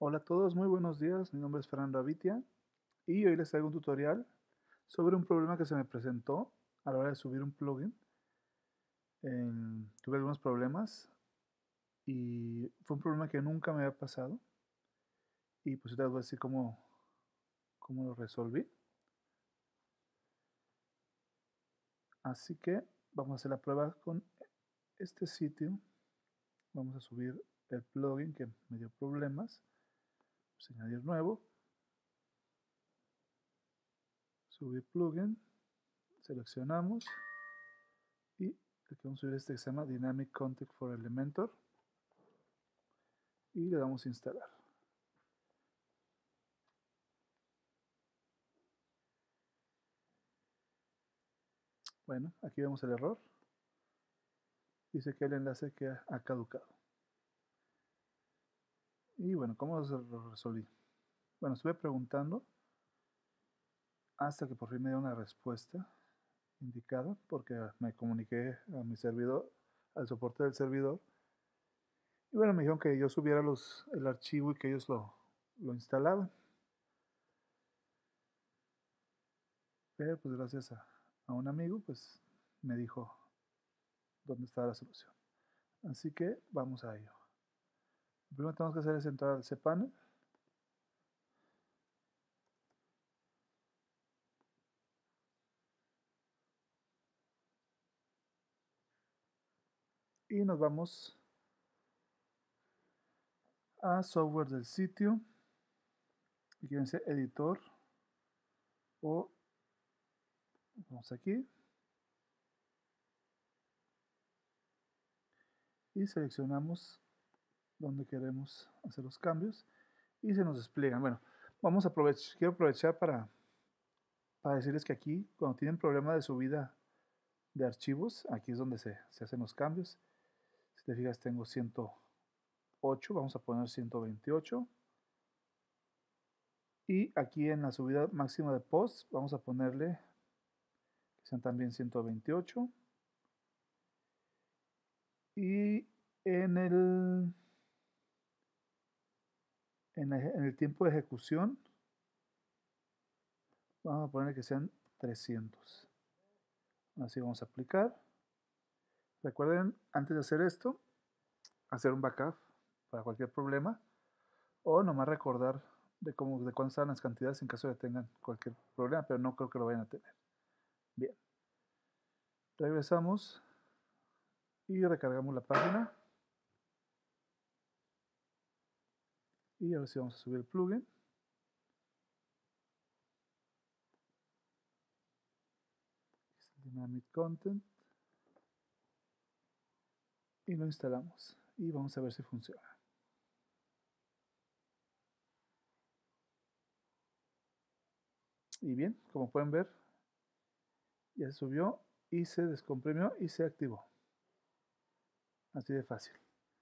Hola a todos, muy buenos días. Mi nombre es Fernando Avitia y hoy les traigo un tutorial sobre un problema que se me presentó a la hora de subir un plugin. Tuve algunos problemas y fue un problema que nunca me había pasado y pues ahorita les voy a decir cómo lo resolví. Así que vamos a hacer la prueba con este sitio. Vamos a subir el plugin que me dio problemas. Vamos a añadir nuevo, subir plugin, seleccionamos y el que vamos a subir este que se llama Dynamic Context for Elementor y le damos a instalar. Bueno, aquí vemos el error. Dice que el enlace que ha caducado. Y bueno, ¿cómo lo resolví? Bueno, estuve preguntando hasta que por fin me dio una respuesta indicada, porque me comuniqué a mi servidor, al soporte del servidor. Y bueno, me dijeron que yo subiera el archivo y que ellos lo instalaban. Pero pues gracias a un amigo, pues me dijo dónde está la solución. Así que vamos a ello. Lo primero que tenemos que hacer es entrar al cPanel. Y nos vamos a software del sitio. Y quieren ser editor o vamos aquí y seleccionamos donde queremos hacer los cambios y se nos despliegan. Bueno, quiero aprovechar para decirles que aquí cuando tienen problema de subida de archivos, aquí es donde se hacen los cambios. Si te fijas tengo 108, vamos a poner 128 y aquí en la subida máxima de posts vamos a ponerle que sean también 128 y en el tiempo de ejecución vamos a poner que sean 300. Así vamos a aplicar. Recuerden, antes de hacer esto, hacer un backup para cualquier problema o nomás recordar de cuándo están las cantidades en caso de que tengan cualquier problema, pero no creo que lo vayan a tener. Bien. Regresamos y recargamos la página. Y ahora sí vamos a subir el plugin. Dynamic Content. Y lo instalamos. Y vamos a ver si funciona. Y bien, como pueden ver, ya se subió y se descomprimió y se activó. Así de fácil.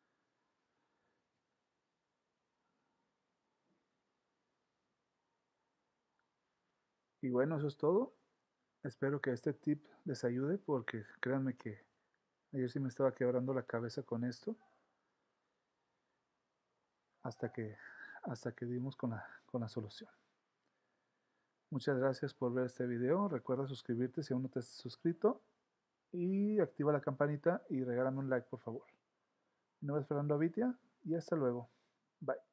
Y bueno, eso es todo. Espero que este tip les ayude porque créanme que ayer sí me estaba quebrando la cabeza con esto hasta que, hasta que dimos con la solución. Muchas gracias por ver este video. Recuerda suscribirte si aún no te has suscrito y activa la campanita y regálame un like por favor. Mi nombre es Fernando Avitia y hasta luego. Bye.